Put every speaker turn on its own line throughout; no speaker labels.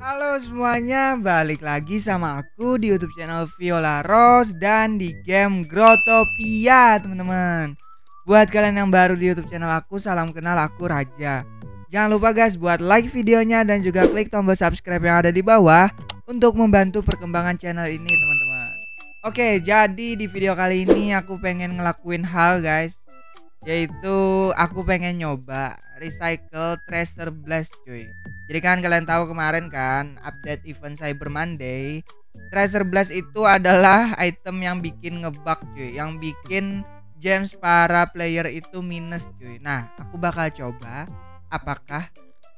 Halo semuanya, balik lagi sama aku di YouTube channel Viola Rose dan di game Growtopia, teman-teman. Buat kalian yang baru di YouTube channel aku, salam kenal, aku Raja. Jangan lupa guys buat like videonya dan juga klik tombol subscribe yang ada di bawah untuk membantu perkembangan channel ini, teman-teman. Oke, jadi di video kali ini aku pengen ngelakuin hal guys, yaitu aku pengen nyoba recycle Treasure Blast cuy. Jadi kan kalian tahu kemarin kan update event Cyber Monday, Treasure Blast itu adalah item yang bikin ngebug cuy, yang bikin gems para player itu minus cuy. Nah, aku bakal coba apakah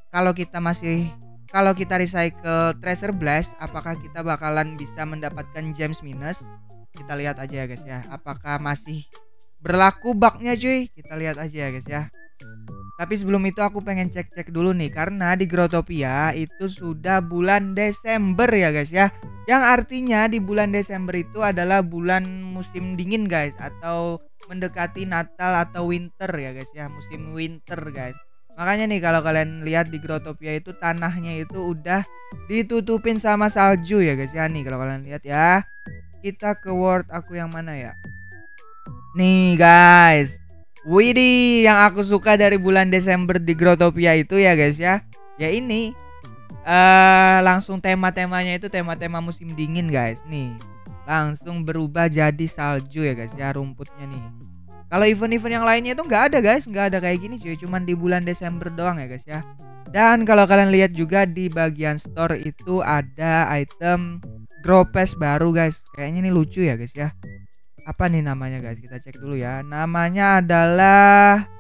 kalau kita recycle Treasure Blast, apakah kita bakalan bisa mendapatkan gems minus? Kita lihat aja ya guys ya, apakah masih berlaku bugnya cuy. Kita lihat aja ya guys ya. Tapi sebelum itu aku pengen cek-cek dulu nih, karena di Growtopia itu sudah bulan Desember ya guys ya. Yang artinya di bulan Desember itu adalah bulan musim dingin guys, atau mendekati Natal atau winter ya guys ya, musim winter guys. Makanya nih kalau kalian lihat di Growtopia itu tanahnya itu udah ditutupin sama salju ya guys ya. Nih kalau kalian lihat ya. Kita ke world aku yang mana ya? Nih guys. Widih, yang aku suka dari bulan Desember di Growtopia itu ya guys ya. Ya ini langsung tema-temanya itu tema-tema musim dingin guys. Nih, langsung berubah jadi salju ya guys ya rumputnya nih. Kalau event-event yang lainnya itu nggak ada guys, nggak ada kayak gini cuy, cuman di bulan Desember doang ya guys ya. Dan kalau kalian lihat juga di bagian store itu ada item Grow Pass baru guys. Kayaknya ini lucu ya guys ya. Apa nih namanya guys? Kita cek dulu ya. Namanya adalah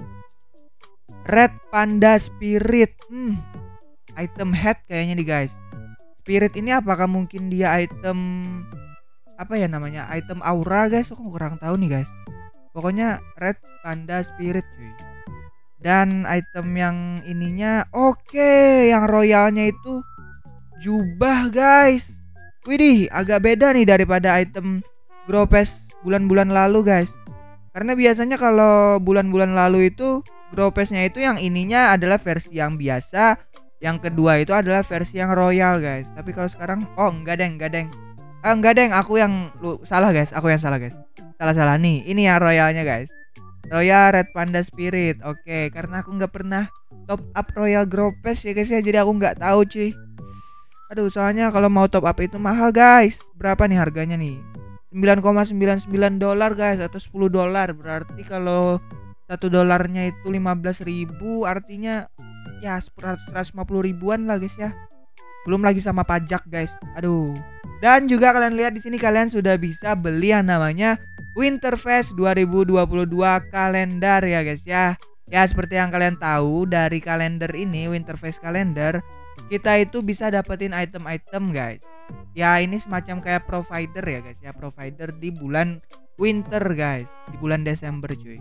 Red Panda Spirit. Item head kayaknya nih guys. Spirit ini apakah mungkin dia item apa ya namanya? Item aura guys. Aku kurang tahu nih guys. Pokoknya Red Panda Spirit cuy. Dan item yang ininya oke, yang royalnya itu jubah guys. Widih, agak beda nih daripada item Grow Pass bulan-bulan lalu guys. Karena biasanya kalau bulan-bulan lalu itu Grow Pass-nya itu yang ininya adalah versi yang biasa, yang kedua itu adalah versi yang royal guys. Tapi kalau sekarang enggak deng, aku yang salah guys, salah nih, ini yang royalnya guys. Royal Red Panda Spirit. Oke, karena aku nggak pernah top up Royal Grow Pass ya guys ya, jadi aku nggak tahu cuy. Aduh, soalnya kalau mau top up itu mahal guys. Berapa nih harganya nih? $9,99 guys, atau $10. Berarti kalau $1 itu 15.000, artinya ya 150 ribuan lah guys ya. Belum lagi sama pajak guys. Aduh. Dan juga kalian lihat di sini kalian sudah bisa beli yang namanya Winterfest 2022 kalender ya guys ya. Ya seperti yang kalian tahu dari kalender ini, Winterfest kalender, kita itu bisa dapetin item-item guys. Ya ini semacam kayak provider ya guys ya, provider di bulan winter guys, di bulan Desember cuy.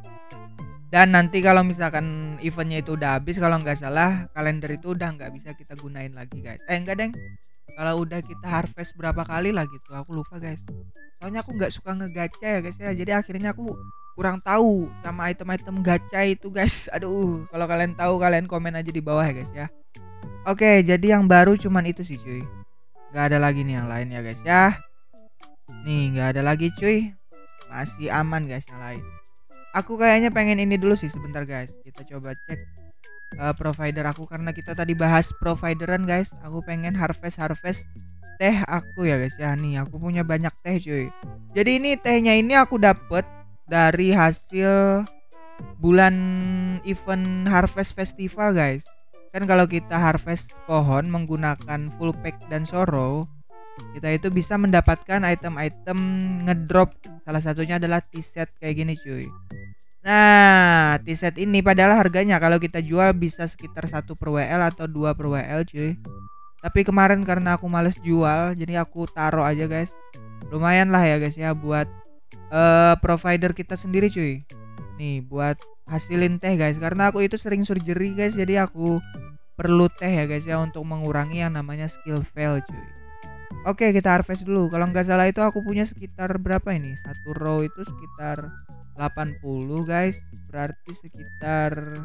Dan nanti kalau misalkan eventnya itu udah habis, kalau nggak salah kalender itu udah nggak bisa kita gunain lagi guys. Enggak deng, kalau udah kita harvest berapa kali lah gitu, aku lupa guys. Soalnya aku nggak suka ngegacha ya guys ya, jadi akhirnya aku kurang tahu sama item-item gacha itu guys. Aduh, kalau kalian tahu kalian komen aja di bawah ya guys ya. Oke, jadi yang baru cuman itu sih cuy. Gak ada lagi nih yang lain ya guys ya. Nih gak ada lagi cuy. Masih aman guys yang lain. Aku kayaknya pengen ini dulu sih sebentar guys. Kita coba cek provider aku, karena kita tadi bahas provideran guys. Aku pengen harvest teh aku ya guys ya. Nih aku punya banyak teh cuy. Jadi ini tehnya ini aku dapet dari hasil bulan event harvest festival guys. Kan kalau kita harvest pohon menggunakan full pack dan sorrow, kita itu bisa mendapatkan item-item ngedrop. Salah satunya adalah T-set kayak gini cuy. Nah, T-set ini padahal harganya kalau kita jual bisa sekitar 1 per WL atau 2 per WL cuy. Tapi kemarin karena aku males jual, jadi aku taruh aja guys. Lumayan lah ya guys ya buat provider kita sendiri cuy. Nih buat hasilin teh guys, karena aku itu sering surgery guys, jadi aku perlu teh ya guys ya untuk mengurangi yang namanya skill fail cuy. Oke, kita harvest dulu. Kalau nggak salah itu aku punya sekitar berapa ini? Satu row itu sekitar 80 guys. Berarti sekitar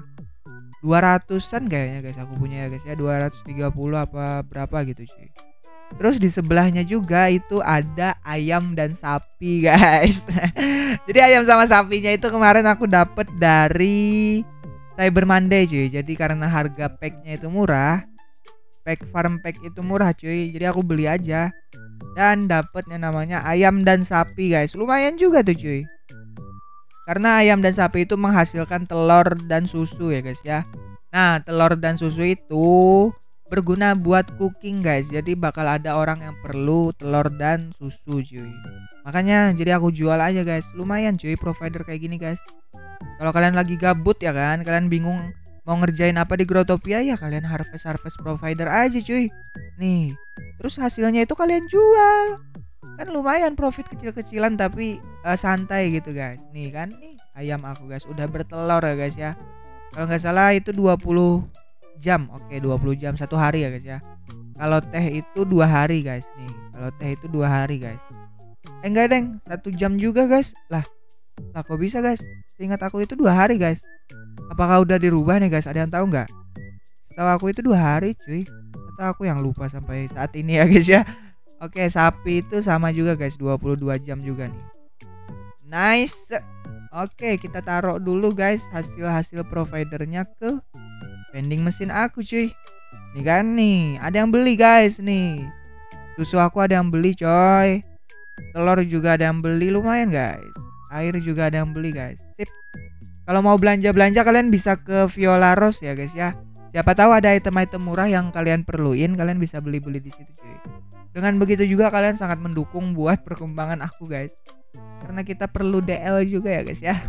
200-an kayaknya guys aku punya ya guys ya. 230 apa berapa gitu cuy. Terus di sebelahnya juga itu ada ayam dan sapi guys. Jadi ayam sama sapinya itu kemarin aku dapet dari Cyber Monday cuy. Jadi karena harga packnya itu murah, pack farm pack itu murah cuy, jadi aku beli aja dan dapet yang namanya ayam dan sapi guys. Lumayan juga tuh cuy, karena ayam dan sapi itu menghasilkan telur dan susu ya guys ya. Nah, telur dan susu itu berguna buat cooking guys, jadi bakal ada orang yang perlu telur dan susu cuy. Makanya jadi aku jual aja guys. Lumayan cuy provider kayak gini guys. Kalau kalian lagi gabut ya kan, kalian bingung mau ngerjain apa di Growtopia, ya kalian harvest provider aja cuy. Nih, terus hasilnya itu kalian jual. Kan lumayan profit kecil-kecilan tapi santai gitu guys. Nih kan, nih ayam aku guys udah bertelur ya guys ya. Kalau nggak salah itu 20 jam. Oke, 20 jam 1 hari ya guys ya. Kalau teh itu 2 hari guys. Nih, kalau teh itu 2 hari guys. Enggak deng, 1 jam juga guys. Lah kok bisa guys? Ingat aku itu 2 hari guys. Apakah udah dirubah nih guys? Ada yang tahu nggak? Setahu aku itu 2 hari cuy. Atau aku yang lupa sampai saat ini ya guys ya. Oke, sapi itu sama juga guys, 22 jam juga nih. Nice. Oke, kita taruh dulu guys hasil providernya ke vending mesin aku cuy. Nih kan nih, ada yang beli guys nih. Susu aku ada yang beli coy. Telur juga ada yang beli, lumayan guys. Air juga ada yang beli guys. Sip. Kalau mau belanja-belanja kalian bisa ke Viola Rose ya guys ya. Siapa tahu ada item-item murah yang kalian perluin, kalian bisa beli-beli di situ cuy. Dengan begitu juga kalian sangat mendukung buat perkembangan aku guys. Karena kita perlu DL juga ya guys ya.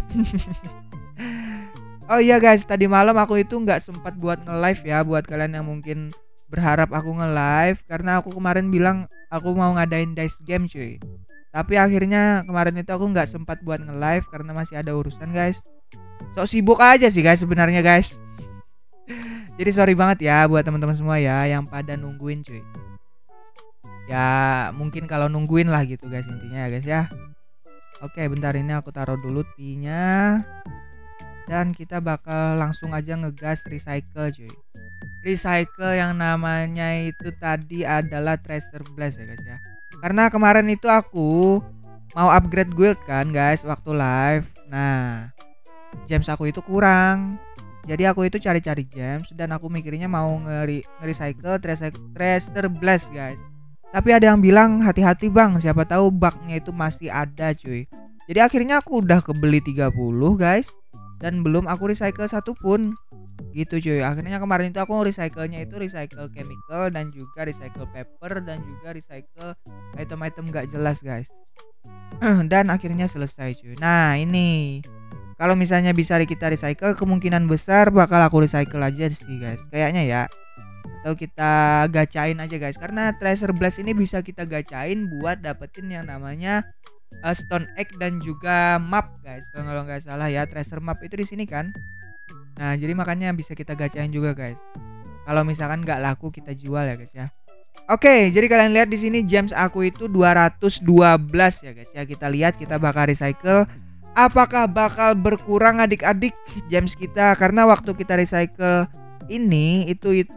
Oh iya guys, tadi malam aku itu nggak sempat buat nge-live ya, buat kalian yang mungkin berharap aku nge-live, karena aku kemarin bilang aku mau ngadain dice game cuy. Tapi akhirnya kemarin itu aku nggak sempat buat nge-live karena masih ada urusan guys. Sok sibuk aja sih guys sebenarnya guys. Jadi sorry banget ya buat teman-teman semua ya yang pada nungguin cuy. Ya mungkin kalau nungguin lah gitu guys intinya ya guys ya. Oke, bentar ini aku taruh dulu T-nya. Dan kita bakal langsung aja ngegas recycle cuy. Recycle yang namanya itu tadi adalah Treasure Blast ya guys ya. Karena kemarin itu aku mau upgrade guild kan guys waktu live. Nah, gems aku itu kurang. Jadi aku itu cari-cari gems dan aku mikirnya mau nge-recycle Treasure Blast guys. Tapi ada yang bilang hati-hati bang, siapa tahu bugnya itu masih ada cuy. Jadi akhirnya aku udah kebeli 30 guys. Dan belum aku recycle satu pun. Gitu cuy. Akhirnya kemarin itu aku recycle-nya itu recycle chemical dan juga recycle paper dan juga recycle item-item gak jelas guys. Dan akhirnya selesai cuy. Nah ini, kalau misalnya bisa kita recycle, kemungkinan besar bakal aku recycle aja sih guys. Kayaknya ya. Atau kita gacain aja guys. Karena Treasure Blast ini bisa kita gacain buat dapetin yang namanya Stone Egg dan juga map guys. Kalau nggak salah ya, treasure map itu di sini kan. Nah jadi makanya bisa kita gacain juga guys. Kalau misalkan nggak laku kita jual ya guys ya. Oke, jadi kalian lihat di sini gems aku itu 212 ya guys ya. Kita lihat kita bakal recycle. Apakah bakal berkurang adik-adik gems kita? Karena waktu kita recycle ini itu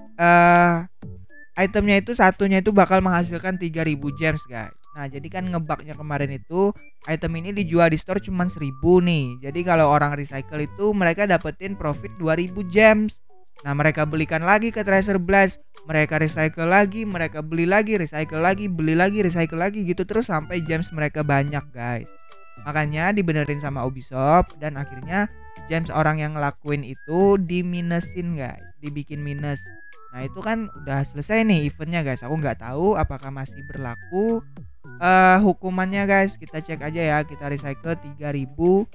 itemnya itu satunya itu bakal menghasilkan 3000 gems guys. Nah jadi kan ngebugnya kemarin itu item ini dijual di store cuman 1000 nih. Jadi kalau orang recycle itu mereka dapetin profit 2000 gems. Nah mereka belikan lagi ke Treasure Blast, mereka recycle lagi, mereka beli lagi, recycle lagi, beli lagi, recycle lagi gitu terus sampai gems mereka banyak guys. Makanya dibenerin sama Ubisoft dan akhirnya gems orang yang ngelakuin itu diminusin guys, dibikin minus. Nah itu kan udah selesai nih eventnya guys. Aku nggak tahu apakah masih berlaku hukumannya guys. Kita cek aja ya. Kita recycle 3000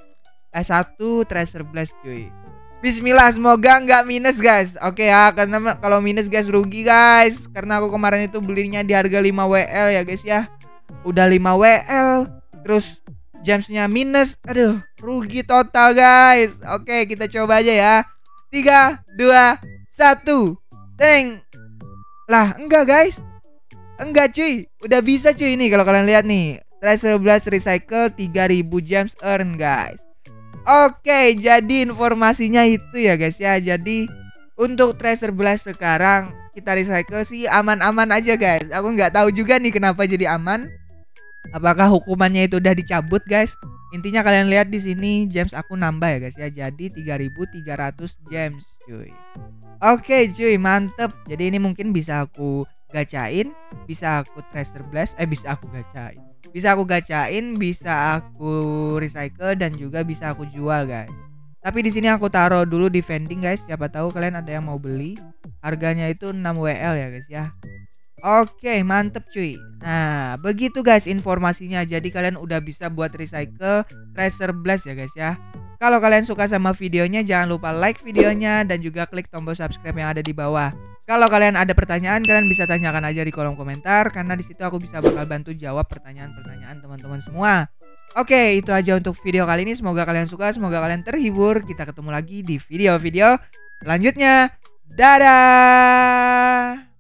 1 Treasure Blast cuy. Bismillah, semoga nggak minus guys. Oke ya, karena kalau minus guys rugi guys. Karena aku kemarin itu belinya di harga 5 WL ya guys ya. Udah 5 WL terus gemsnya minus. Aduh, rugi total guys. Oke, kita coba aja ya. 3, 2, 1. Teng. Lah, enggak guys. Enggak cuy, udah bisa cuy ini kalau kalian lihat nih. Treasure Blast recycle 3000 gems earn guys. Oke, jadi informasinya itu ya guys ya. Jadi untuk Treasure Blast sekarang kita recycle sih aman-aman aja guys. Aku nggak tahu juga nih kenapa jadi aman. Apakah hukumannya itu udah dicabut guys? Intinya kalian lihat di sini gems aku nambah ya guys ya. Jadi 3300 gems cuy. Oke cuy, mantep. Jadi ini mungkin bisa aku gacain, bisa aku treasure blast, bisa aku gacain. Bisa aku gacain, bisa aku recycle dan juga bisa aku jual guys. Tapi di sini aku taruh dulu di vending guys. Siapa tahu kalian ada yang mau beli. Harganya itu 6 WL ya guys ya. Oke, mantep cuy. Nah, begitu guys informasinya. Jadi kalian udah bisa buat recycle treasure blast ya guys ya. Kalau kalian suka sama videonya, jangan lupa like videonya dan juga klik tombol subscribe yang ada di bawah. Kalau kalian ada pertanyaan, kalian bisa tanyakan aja di kolom komentar karena di situ aku bisa bakal bantu jawab pertanyaan-pertanyaan teman-teman semua. Oke, itu aja untuk video kali ini. Semoga kalian suka, semoga kalian terhibur. Kita ketemu lagi di video-video selanjutnya. Dadah.